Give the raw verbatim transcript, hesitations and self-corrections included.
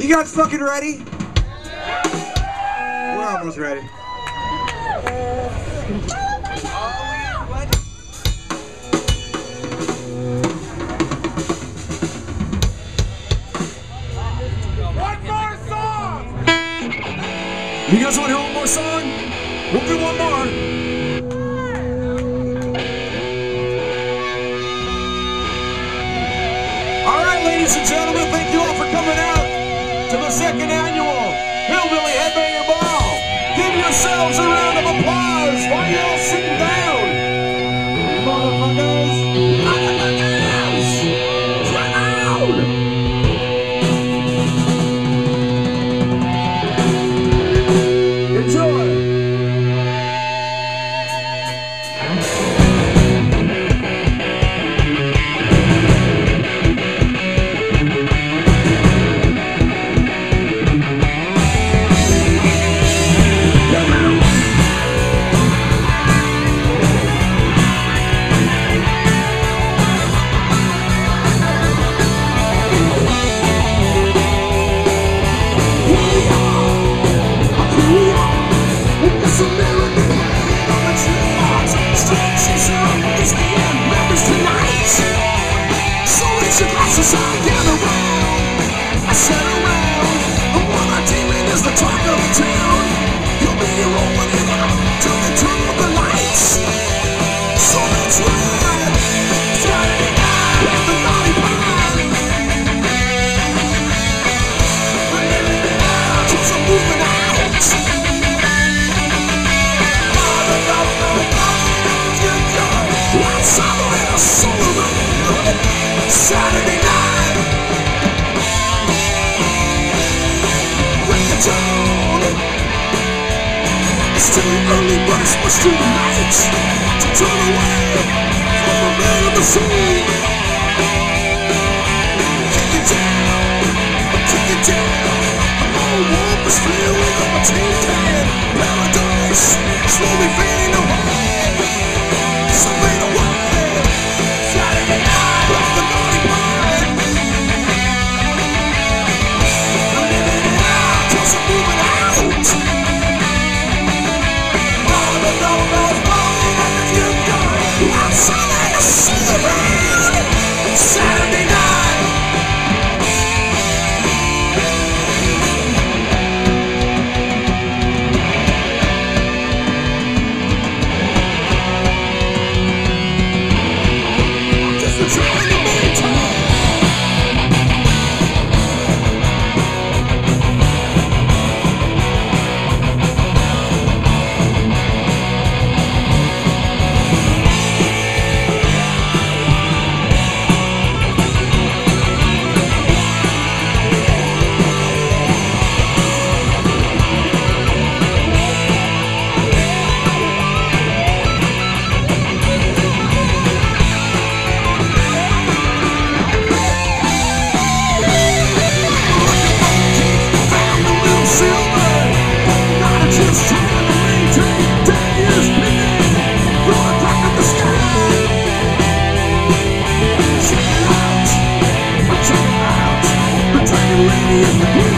You guys fucking ready? We're almost ready. One more song! You guys want to hear one more song? We'll do one more. All right, ladies and gentlemen, thank you all for coming out to the second annual Hillbilly Headbanger Ball. Give yourselves a round of applause while you're all sitting down. Motherfuckers! Motherfuckers! Come on! Enjoy! Saturday night, break the tone. It's too early, but it's much too late to turn away from the man of the sea. Kick it down, kick it down. The whole wolf is feeling of a tin can. Paradise slowly fading away, so fade away. Saturday night, like the naughty part. We're living it out, cause we're moving out. All the logos rolling at the future. Outside the see around. Saturday night. Just enjoy the meantime. Found a little silver. Not a chance trying to maintain. Ten years picking. Throw a crack at the sky. Check it out. Check it out. The Dragon Lady is the